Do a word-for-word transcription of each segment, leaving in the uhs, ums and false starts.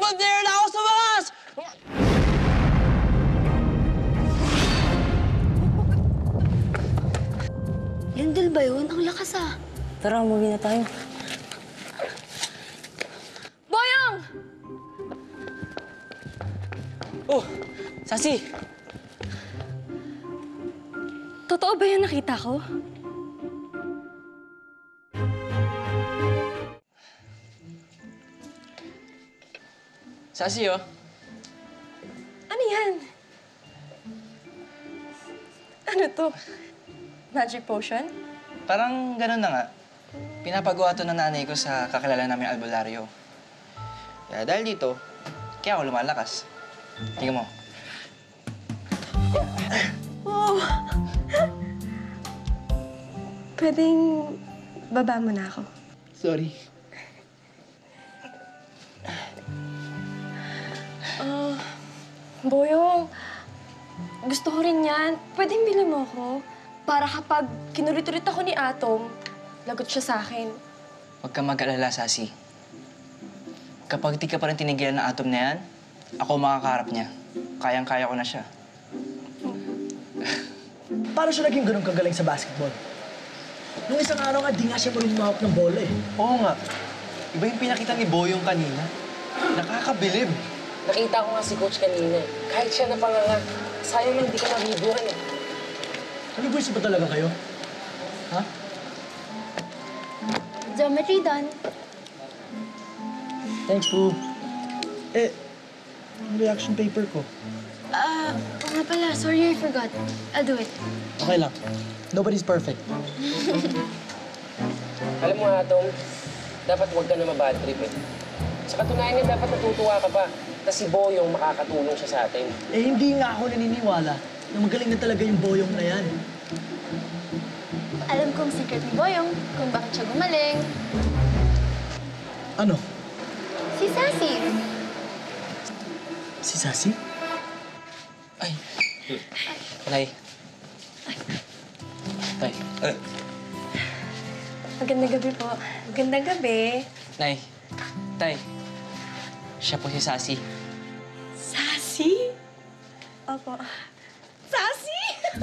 Magtira na ako sa bakas! Lindel ba yun? Ang lakas ah. Tara, umuwi na tayo. Boyong! Oh, Sasi! Totoo ba yung nakita ko? Sasi, oh. Ano yan? Ano to? Magic potion? Parang ganun na nga. Pinapagawa to ng nanay ko sa kakilala namin albularyo. Kaya dahil dito, kaya ako lumalakas. Tingnan mo. Wow! Pwedeng baba mo na ako. Sorry. Ah, Boyong, gusto ko rin yan. Pwedeng bili mo ako. Para kapag kinulit-ulit ako ni Atom, lagot siya sa akin. Huwag ka mag-alala, Sasi. Kapag di ka pa rin tinigilan ng Atom na yan, ako makakaharap niya. Kayang-kaya ko na siya. Paano siya naging ganun kagaling sa basketball? Nung isang araw nga, di nga siya marunong mahawak ng bola eh. Oo nga. Iba yung pinakita ni Boyong kanina. Nakakabilib. Nakita ko nga si Coach kanina eh. Kahit siya napanganga, sayang lang hindi ka nabibuhan eh. Nag-ibuwis ba talaga kayo? Ha? Geometry done. Thanks, Pooh. Eh, yung reaction paper ko. Ah, uh, oo nga pala. Sorry, I forgot. I'll do it. Okay lang. Nobody's perfect. Alam mo nga, Tom, dapat huwag ka na mabad trip eh. Sa katunayan nga, dapat natutuwa ka pa. Tapos si Boyong makakatulong siya sa atin. Eh, hindi nga ako naniniwala na magaling na talaga yung Boyong na yan. Alam kong secret ni Boyong kung bakit siya gumaling. Ano? Si Sassy. Si Sassy? Ay. Nay. Tay. Magandang gabi po. Magandang gabi. Nay. Tay. Siya po si Sasi. Sassy? Opo. Sassy?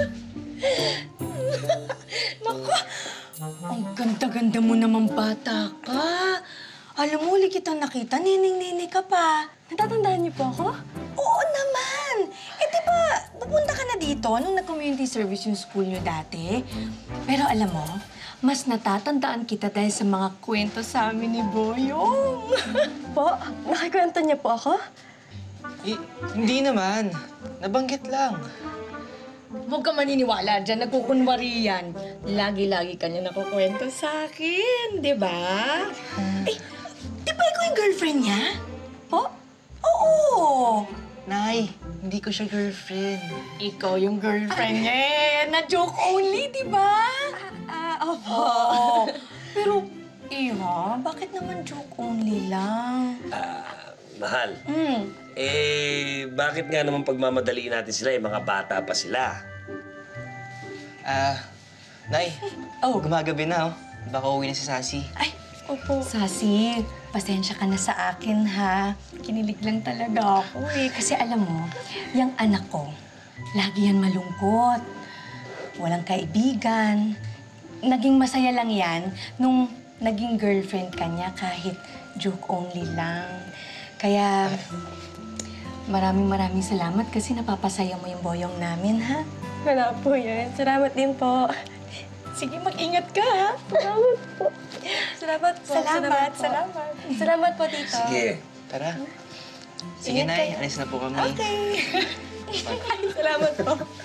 Naku, ang ganda-ganda mo naman bata ka. Alam mo, uli kitang nakita, nining-nini ka pa. Natatandaan niyo po ako? Oo naman! Eh, di ba, pupunta ka na dito nung nag-community service yung school nyo dati. Pero alam mo, mas natatandaan kita dahil sa mga kwento sa amin ni Boyong. Po? Nakikwento niya po ako? Eh, hindi naman. Nabanggit lang. Huwag ka maniniwala dyan, nagkukunwari yan. Lagi-lagi ka niya nakukwento sa akin, di ba? Eh, di ba ikaw yung girlfriend niya? Po? Oo! Nay, hindi ko siya girlfriend. Ikaw yung girlfriend niya eh. Na-joke only, di ba? Ah, opo. Oo. Pero, Iha, bakit naman joke only lang? Ah, mahal. Hmm. Eh, bakit nga naman pagmamadaliin natin sila? Eh, mga bata pa sila. Ah, Nay. Oh. Gumagabi na, oh. Baka uwi na si Sasi. Ay, opo. Sasi, pasensya ka na sa akin, ha? Kinilig lang talaga ako, eh. Kasi alam mo, yung anak ko, lagi yan malungkot. Walang kaibigan. Naging masaya lang yan nung naging girlfriend ka niya kahit joke only lang. Kaya, maraming maraming salamat kasi napapasaya mo yung Boyong namin, ha? Wala po yan. Salamat din po. Sige, mag-ingat ka, ha? Salamat po. Salamat po. Salamat, po. salamat. Salamat po, Tito. Sige. Tara. Sige, Ingat Nay. kayo. Alis na po kami. Okay. Salamat po.